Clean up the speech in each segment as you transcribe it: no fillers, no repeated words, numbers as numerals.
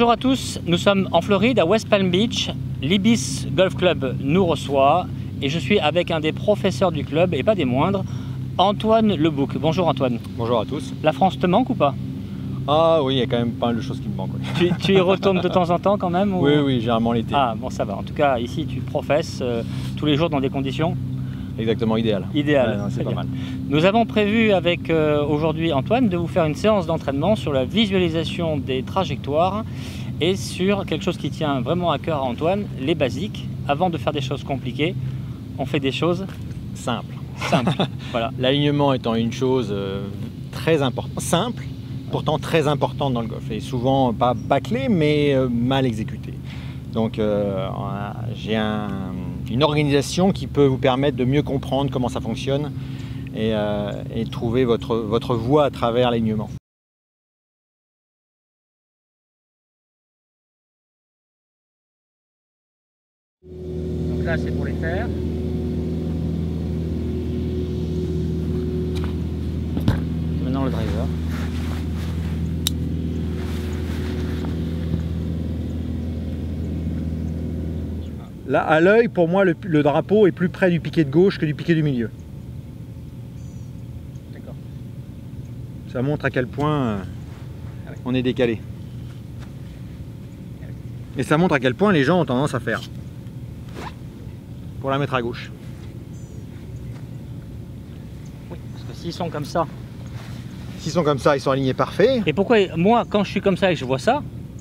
Bonjour à tous, nous sommes en Floride, à West Palm Beach. L'Ibis Golf Club nous reçoit et je suis avec un des professeurs du club, et pas des moindres, Antoine Lebouc. Bonjour Antoine. Bonjour à tous. La France te manque ou pas? Ah oui, il y a quand même pas mal de choses qui me manquent. Oui, tu y retournes de temps en temps quand même ou... oui, généralement l'été. Ah bon, ça va. En tout cas, ici tu professes tous les jours dans des conditions exactement idéal. Idéal. Ouais, c'est pas mal. Nous avons prévu avec aujourd'hui Antoine de vous faire une séance d'entraînement sur la visualisation des trajectoires et sur quelque chose qui tient vraiment à cœur à Antoine, les basiques. Avant de faire des choses compliquées, on fait des choses simples. Voilà. L'alignement étant une chose très importante, simple, pourtant très importante dans le golf, et souvent pas bâclée mais mal exécutée. Donc j'ai une organisation qui peut vous permettre de mieux comprendre comment ça fonctionne et trouver votre voie à travers l'alignement. Donc là c'est pour les faire. Maintenant le driver. Là, à l'œil, pour moi, le drapeau est plus près du piquet de gauche que du piquet du milieu. D'accord. Ça montre à quel point on est décalé. Et ça montre à quel point les gens ont tendance à faire. Pour la mettre à gauche. Oui, parce que s'ils sont comme ça... S'ils sont comme ça, ils sont alignés parfaits. Et pourquoi moi, quand je suis comme ça et que je vois ça,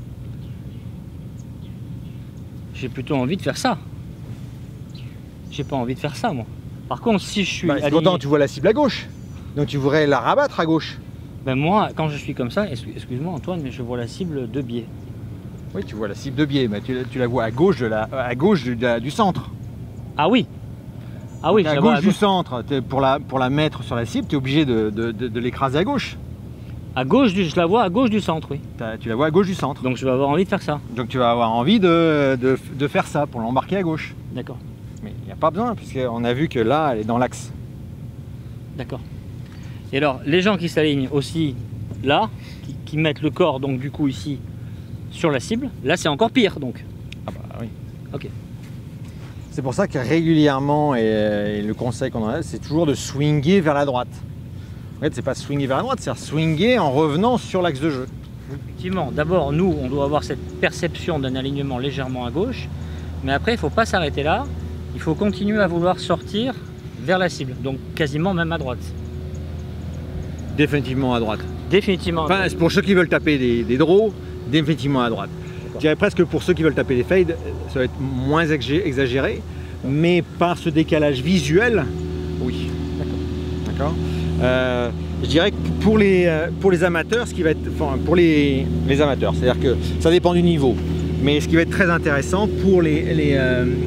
j'ai plutôt envie de faire ça. J'ai pas envie de faire ça, moi. Par contre, si je suis aligné... Pourtant, tu vois la cible à gauche. Donc tu voudrais la rabattre à gauche. Ben moi, quand je suis comme ça, excuse-moi Antoine, mais je vois la cible de biais. Oui, tu vois la cible de biais, mais tu la vois à gauche, du centre. Ah oui. Ah oui, donc, à gauche du centre, pour la mettre sur la cible, tu es obligé de l'écraser à gauche. À gauche je la vois à gauche du centre, oui. Tu la vois à gauche du centre. Donc je vais avoir envie de faire ça. Donc tu vas avoir envie de faire ça pour l'embarquer à gauche. D'accord. Mais il n'y a pas besoin, puisqu'on a vu que là, elle est dans l'axe. D'accord. Et alors, les gens qui s'alignent aussi là, qui mettent le corps, donc du coup ici, sur la cible, là c'est encore pire, donc. Ah bah oui. Ok. C'est pour ça que régulièrement, et le conseil qu'on en a, c'est toujours de swinger vers la droite. En fait, c'est pas swinger vers la droite, c'est swinger en revenant sur l'axe de jeu. Effectivement, d'abord, nous, on doit avoir cette perception d'un alignement légèrement à gauche, mais après, il ne faut pas s'arrêter là, il faut continuer à vouloir sortir vers la cible, donc quasiment même à droite. Définitivement à droite. Définitivement. Enfin, pour ceux qui veulent taper des draws, définitivement à droite. Je dirais presque pour ceux qui veulent taper des fades, ça va être moins exagéré, mais par ce décalage visuel, oui. D'accord. Je dirais que pour les amateurs, ce qui va être, enfin, pour les amateurs, c'est-à-dire que ça dépend du niveau, mais ce qui va être très intéressant pour les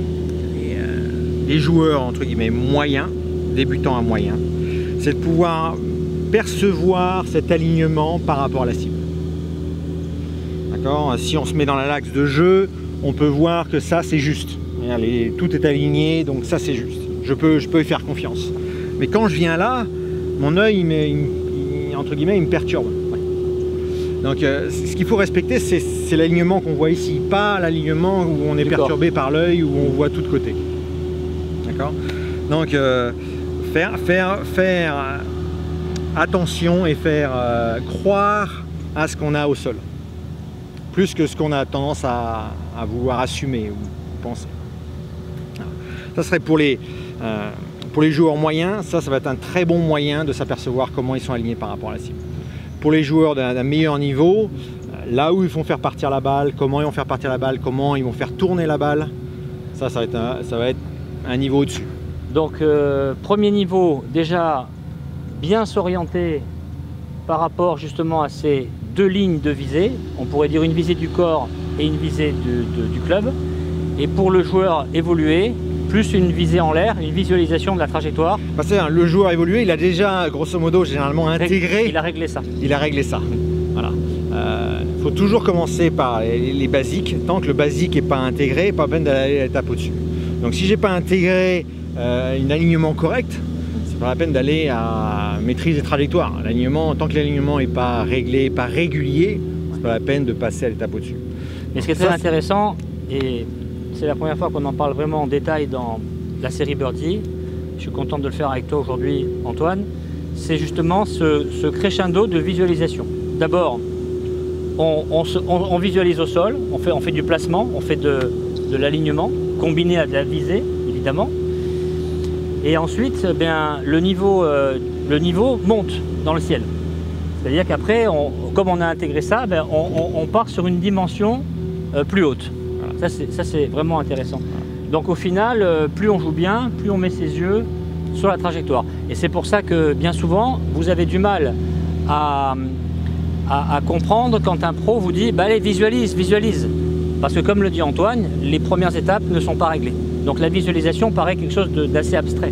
joueurs entre guillemets moyens, débutants à moyens, c'est de pouvoir percevoir cet alignement par rapport à la cible. D'accord. Si on se met dans l'axe de jeu, on peut voir que ça c'est juste. Tout est aligné, donc ça c'est juste. Je peux y faire confiance. Mais quand je viens là, mon œil, entre guillemets, il me perturbe. Ouais. Donc ce qu'il faut respecter, c'est l'alignement qu'on voit ici, pas l'alignement où on est perturbé par l'œil, où on voit tout de côté. D'accord. Donc faire attention et faire croire à ce qu'on a au sol, plus que ce qu'on a tendance à vouloir assumer ou penser. Ça serait pour les joueurs moyens, ça va être un très bon moyen de s'apercevoir comment ils sont alignés par rapport à la cible. Pour les joueurs d'un meilleur niveau, là où ils vont faire partir la balle, comment ils vont faire partir la balle, comment ils vont faire tourner la balle, ça va être un niveau au-dessus. Donc premier niveau, déjà bien s'orienter par rapport justement à ces deux lignes de visée. On pourrait dire une visée du corps et une visée du club. Et pour le joueur évolué, plus une visée en l'air, une visualisation de la trajectoire. Le joueur évolué, il a déjà, grosso modo, généralement intégré. Il a réglé ça. Il a réglé ça. Voilà. Il faut toujours commencer par les basiques. Tant que le basique n'est pas intégré, pas peine d'aller à l'étape au-dessus. Donc si j'ai pas intégré un alignement correct, c'est pas la peine d'aller à maîtrise des trajectoires. L'alignement, tant que l'alignement n'est pas réglé, pas régulier, c'est pas la peine de passer à l'étape au-dessus. Mais ce qui est très intéressant, et c'est la première fois qu'on en parle vraiment en détail dans la série Birdie, je suis content de le faire avec toi aujourd'hui, Antoine, c'est justement ce crescendo de visualisation. D'abord, on visualise au sol, on fait du placement, on fait de l'alignement, combiné à de la visée, évidemment. Et ensuite, le niveau monte dans le ciel. C'est-à-dire qu'après, comme on a intégré ça, on part sur une dimension plus haute. Voilà. Ça, c'est vraiment intéressant. Donc au final, plus on joue bien, plus on met ses yeux sur la trajectoire. Et c'est pour ça que bien souvent, vous avez du mal à comprendre quand un pro vous dit allez, visualise. Parce que comme le dit Antoine, les premières étapes ne sont pas réglées. Donc la visualisation paraît quelque chose d'assez abstrait.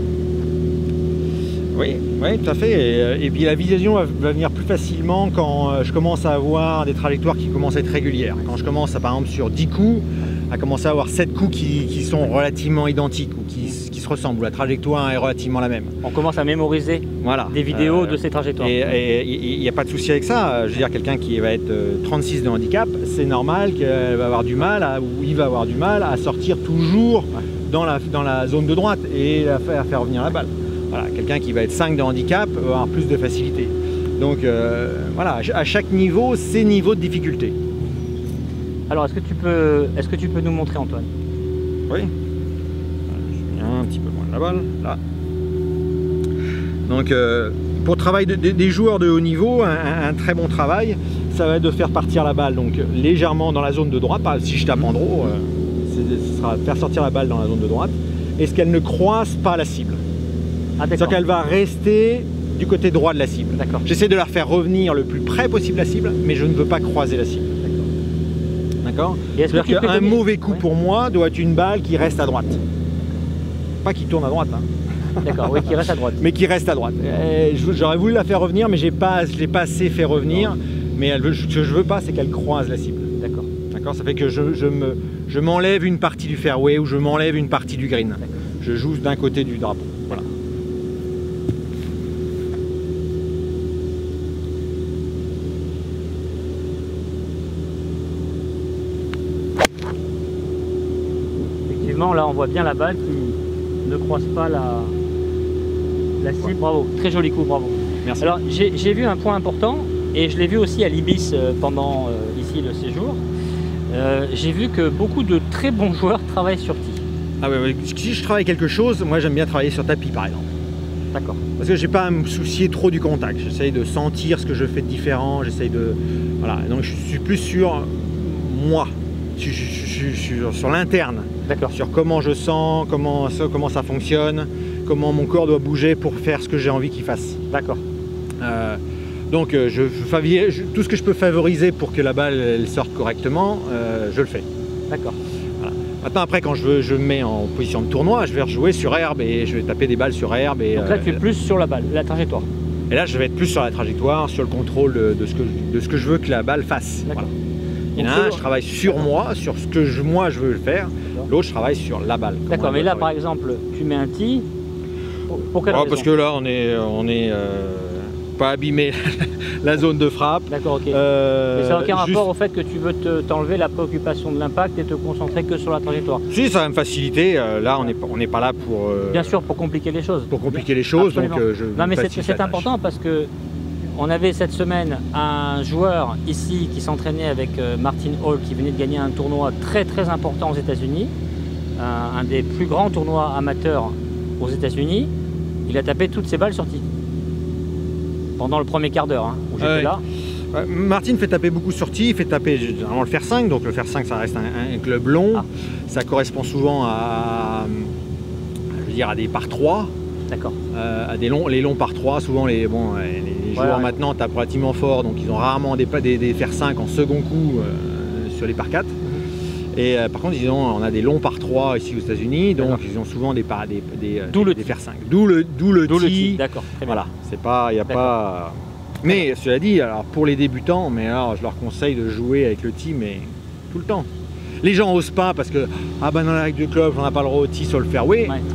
Oui, tout à fait. Et puis la visualisation va venir plus facilement quand je commence à avoir des trajectoires qui commencent à être régulières. Quand je commence, par exemple, sur 10 coups, à commencer à avoir 7 coups qui sont relativement identiques ou qui se ressemblent, où la trajectoire est relativement la même. On commence à mémoriser des vidéos de ces trajectoires. Et il n'y a pas de souci avec ça. Je veux dire, quelqu'un qui va être 36 de handicap, c'est normal qu'elle va avoir du mal, ou il va avoir du mal à sortir toujours dans la zone de droite et à faire revenir la balle. Voilà, quelqu'un qui va être 5 de handicap va avoir plus de facilité. Donc voilà, à chaque niveau, c'est niveau de difficulté. Alors, est-ce que tu peux nous montrer, Antoine? Oui. Je viens un petit peu loin de la balle, là. Donc, pour le travail des joueurs de haut niveau, un très bon travail, ça va être de faire partir la balle donc légèrement dans la zone de droite. Si je tape en draw, ce sera faire sortir la balle dans la zone de droite. Est-ce qu'elle ne croise pas la cible? C'est-à-dire qu'elle va rester du côté droit de la cible. J'essaie de la faire revenir le plus près possible la cible, mais je ne veux pas croiser la cible. D'accord. C'est-à-dire qu'un mauvais coup pour moi doit être une balle qui reste à droite. Pas qui tourne à droite. Hein. D'accord, oui, qui reste à droite. Mais qui reste à droite. J'aurais voulu la faire revenir, mais je ne l'ai pas assez fait revenir. Mais ce que je veux pas, c'est qu'elle croise la cible. D'accord. Ça fait que je m'enlève une partie du fairway ou je m'enlève une partie du green. Je joue d'un côté du drapeau. Voilà. Là on voit bien la balle qui ne croise pas la cible. Bravo, très joli coup, bravo. Merci. Alors j'ai vu un point important et je l'ai vu aussi à l'Ibis pendant ici le séjour. J'ai vu que beaucoup de très bons joueurs travaillent sur tee. Ah ouais, si je travaille quelque chose, moi j'aime bien travailler sur tapis par exemple. D'accord. Parce que j'ai pas à me soucier trop du contact. J'essaye de sentir ce que je fais de différent. J'essaye de... Voilà, donc je suis plus sur moi. Je suis sur l'interne. D'accord. Sur comment je sens, comment ça fonctionne, comment mon corps doit bouger pour faire ce que j'ai envie qu'il fasse. D'accord. Donc tout ce que je peux favoriser pour que la balle elle sorte correctement, je le fais. D'accord. Voilà. Maintenant après quand je me mets en position de tournoi, je vais rejouer sur herbe et je vais taper des balles sur herbe. Et, donc là tu es plus sur la balle, la trajectoire. Et là je vais être plus sur la trajectoire, sur le contrôle de ce que je veux que la balle fasse. Voilà. Il y en a un, je travaille sur moi, sur ce que moi je veux le faire. L'autre, je travaille sur la balle. D'accord, mais là par exemple, tu mets un tee. Pour quelle raison? Parce que là, on est pas abîmé la zone de frappe. D'accord, ok. Mais ça n'a aucun rapport au fait que tu veux t'enlever la préoccupation de l'impact et te concentrer que sur la trajectoire? Si, ça va me faciliter. Là, on n'est pas là pour... Bien sûr, pour compliquer les choses. Pour compliquer les choses, donc non, mais c'est important parce que on avait cette semaine un joueur ici qui s'entraînait avec Martin Hall qui venait de gagner un tournoi très très important aux États-Unis, un des plus grands tournois amateurs aux États-Unis. Il a tapé toutes ses balles sur tee pendant le premier quart d'heure où j'étais là. Martin fait taper beaucoup sur tee, il fait taper généralement le fer 5, donc le fer 5 ça reste un club long, ça correspond souvent à des par 3. D'accord. Les longs par 3, souvent les joueurs maintenant tapent relativement fort, donc ils ont rarement des fer 5 en second coup sur les par 4. Et par contre, on a des longs par 3 ici aux États-Unis, donc ils ont souvent des fer 5. D'où le tee. D'accord. Voilà, c'est pas, il y a pas. Mais cela dit, alors pour les débutants, je leur conseille de jouer avec le tee, mais tout le temps. Les gens osent pas parce que dans la règle du club, on n'a pas le droit au tee sur le fairway. Ouais.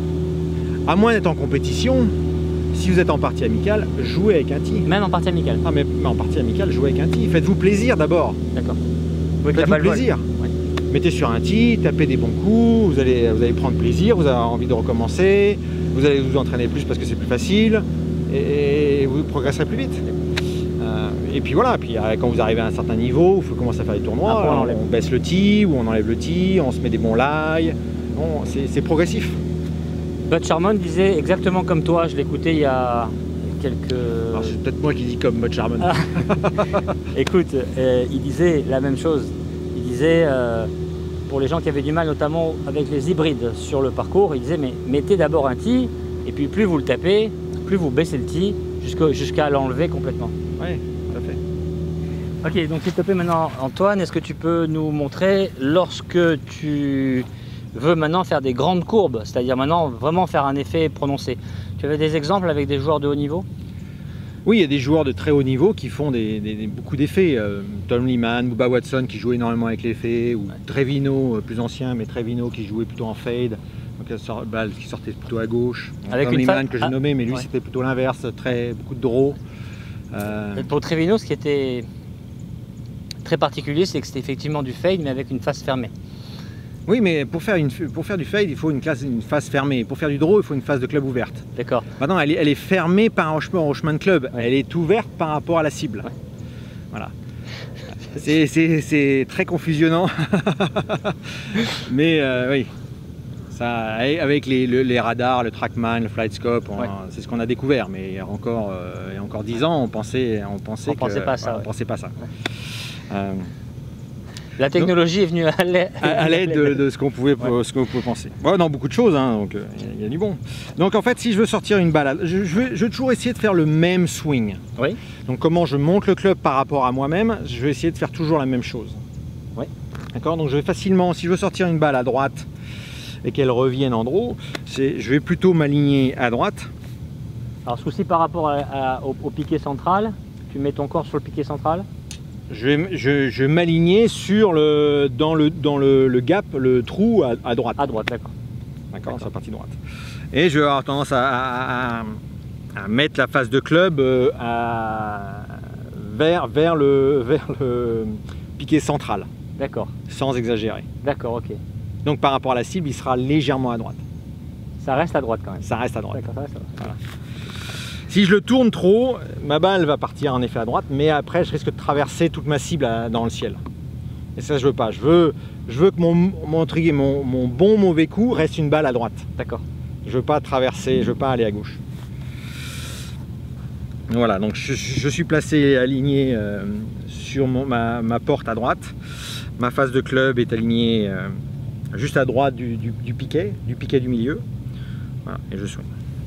À moins d'être en compétition, si vous êtes en partie amicale, jouez avec un tee. Même en partie amicale? Ah, mais en partie amicale, jouez avec un tee. Faites-vous plaisir d'abord. D'accord. Oui, que la faites-vous balle vole. plaisir. Ouais. Mettez sur un tee, tapez des bons coups, vous allez prendre plaisir, vous avez envie de recommencer, vous allez vous entraîner plus parce que c'est plus facile et vous progresserez plus vite. Et puis voilà, puis quand vous arrivez à un certain niveau, il faut commencer à faire des tournois, après, on baisse le tee ou on enlève le tee, on se met des bons lies, bon, c'est progressif. Butch Harmon disait exactement comme toi, je l'écoutais il y a quelques... Alors c'est peut-être moi qui dis comme Butch Harmon. Écoute, il disait la même chose. Il disait, pour les gens qui avaient du mal, notamment avec les hybrides sur le parcours, il disait, mais mettez d'abord un tee, et puis plus vous le tapez, plus vous baissez le tee, jusqu'à l'enlever complètement. Oui, tout à fait. Ok, donc s'il te plaît maintenant, Antoine, est-ce que tu peux nous montrer, lorsque tu veux maintenant faire des grandes courbes, c'est-à-dire maintenant vraiment faire un effet prononcé. Tu avais des exemples avec des joueurs de haut niveau? Oui, il y a des joueurs de très haut niveau qui font beaucoup d'effets. Tom Lehman, Bubba Watson qui joue énormément avec l'effet, ou Trevino, plus ancien, mais Trevino qui jouait plutôt en fade, donc la balle qui sortait plutôt à gauche. Avec Tom une Lehman que j'ai nommé, mais lui ouais. c'était plutôt l'inverse, beaucoup de draw. Et pour Trevino, ce qui était très particulier, c'est que c'était effectivement du fade, mais avec une face fermée. Oui, mais pour faire du fade, il faut une face fermée. Pour faire du draw, il faut une face de club ouverte. D'accord. Maintenant, elle est fermée par un chemin de club. Ouais. Elle est ouverte par rapport à la cible. Ouais. Voilà. C'est très confusionnant. Mais oui, ça, avec les radars, le Trackman, le Flightscope, ouais. C'est ce qu'on a découvert. Mais il y a encore 10 ans, on pensait pas à ça. Voilà, on pensait pas ça. Ouais. La technologie est venue à l'aide de ce qu'on pouvait penser. Ouais, dans beaucoup de choses, hein, donc il y a du bon. Donc en fait, si je veux sortir une balle, je vais toujours essayer de faire le même swing. Oui. Donc comment je monte le club par rapport à moi-même, je vais essayer de faire toujours la même chose. Oui. D'accord. Donc je vais facilement, si je veux sortir une balle à droite et qu'elle revienne en draw, je vais plutôt m'aligner à droite. Alors souci par rapport au piqué central, tu mets ton corps sur le piqué central. Je vais m'aligner dans le gap, le trou à droite. À droite, d'accord. D'accord, sur la partie droite. Et je vais avoir tendance à mettre la face de club vers le piqué central. D'accord. Sans exagérer. D'accord, ok. Donc par rapport à la cible, il sera légèrement à droite. Ça reste à droite quand même. Ça reste à droite. D'accord, ça reste à droite. Voilà. Si je le tourne trop, ma balle va partir en effet à droite, mais après je risque de traverser toute ma cible dans le ciel. Et ça je veux pas. Je veux que mon bon mauvais coup reste une balle à droite. D'accord. Je veux pas traverser, je veux pas aller à gauche. Voilà, donc je suis placé aligné sur ma porte à droite. Ma face de club est alignée juste à droite du piquet du milieu. Voilà, et je swing.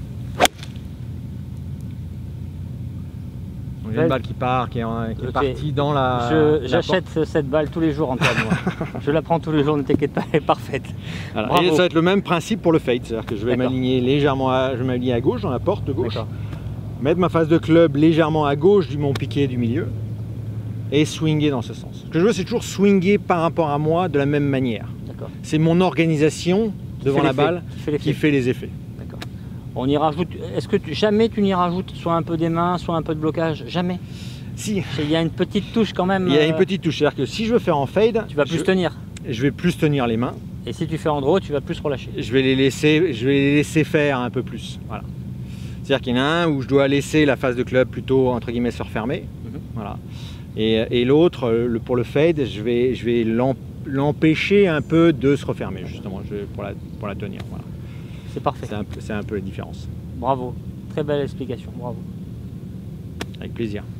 J'ai une balle qui part, qui est partie dans la... J'achète cette balle tous les jours, Antoine. Je la prends tous les jours, ne t'inquiète pas, elle est parfaite. Voilà. Et ça va être le même principe pour le fade, c'est-à-dire que je vais m'aligner légèrement à gauche, dans la porte de gauche, mettre ma face de club légèrement à gauche de mon piquet du milieu et swinger dans ce sens. Ce que je veux, c'est toujours swinger par rapport à moi de la même manière. C'est mon organisation devant la balle qui fait les effets. On y rajoute. Est-ce que jamais tu n'y rajoutes soit un peu des mains, soit un peu de blocage? Jamais. Si. Il y a une petite touche quand même. Il y a une petite touche, c'est-à-dire que si je veux faire en fade, tu vas plus tenir. Je vais plus tenir les mains. Et si tu fais en draw, tu vas plus relâcher. Je vais les laisser faire un peu plus. Voilà. C'est-à-dire qu'il y en a un où je dois laisser la face de club plutôt entre guillemets se refermer. Voilà. Et l'autre, pour le fade, je vais l'empêcher un peu de se refermer justement pour la tenir. Voilà. C'est parfait. C'est un peu la différence. Bravo, très belle explication, bravo. Avec plaisir.